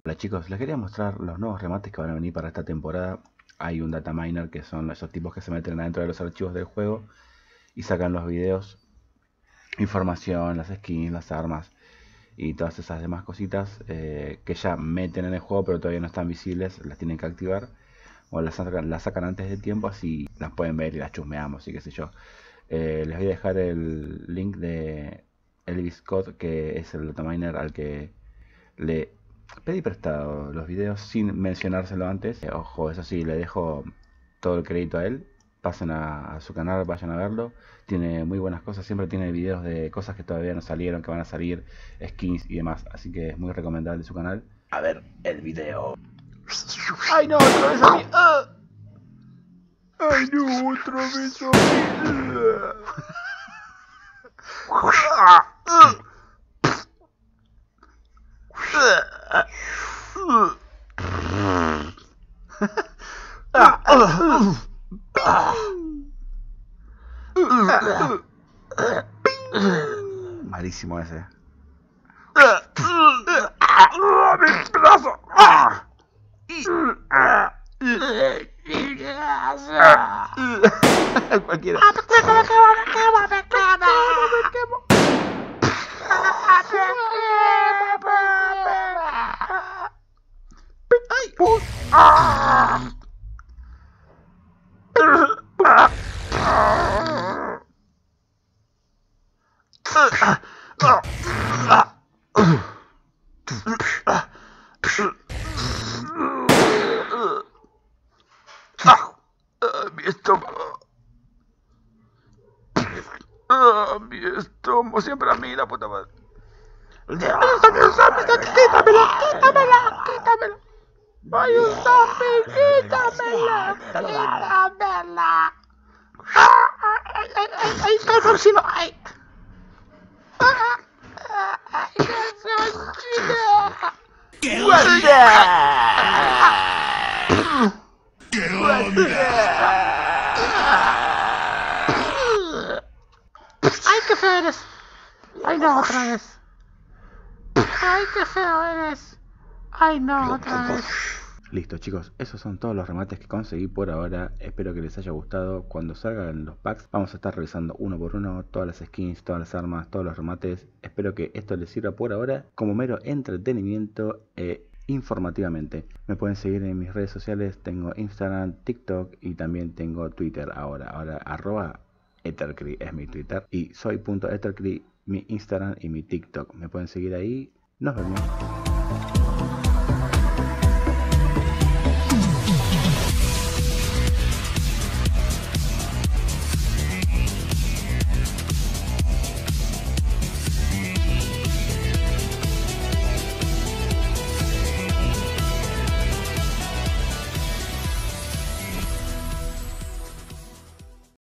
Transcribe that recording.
Hola chicos, les quería mostrar los nuevos remates que van a venir para esta temporada. Hay un data miner que son esos tipos que se meten adentro de los archivos del juego y sacan los videos, información, las skins, las armas y todas esas demás cositas que ya meten en el juego pero todavía no están visibles, las tienen que activar o las sacan antes de tiempo, así las pueden ver y las chusmeamos y qué sé yo. Les voy a dejar el link de Elvis Scott, que es el dataminer al que le pedí prestado los videos sin mencionárselo antes. Ojo, eso sí, le dejo todo el crédito a él. Pasen a su canal, vayan a verlo. Tiene muy buenas cosas, siempre tiene videos de cosas que todavía no salieron, que van a salir, skins y demás. Así que es muy recomendable su canal. A ver el video. ¡Ay no, otra vez a mí! ¡Ah! ¡Ay no, otra vez a mí! Malísimo ese. ¡Mi brazo! Cualquiera. Me quemo. Mi estómago. Mi estómago. Siempre a mí, la puta madre. ¡Quítamela! ¡Ay, un zombie! ¡Quítamela! ¡Ay, calzoncino! ¡Ay! ¡Ay, calzoncino! ¡Qué ¡ay, qué feo eres! ¡Ay, no, otra vez! ¡Ay, qué feo eres! ¡Ay, no, otra vez! Listo chicos, esos son todos los remates que conseguí por ahora. Espero que les haya gustado. Cuando salgan los packs vamos a estar revisando uno por uno todas las skins, todas las armas, todos los remates. Espero que esto les sirva por ahora como mero entretenimiento informativamente. Me pueden seguir en mis redes sociales. Tengo Instagram, TikTok y también tengo Twitter ahora @ethercree es mi Twitter y soy.ethercree mi Instagram y mi TikTok. Me pueden seguir ahí. Nos vemos.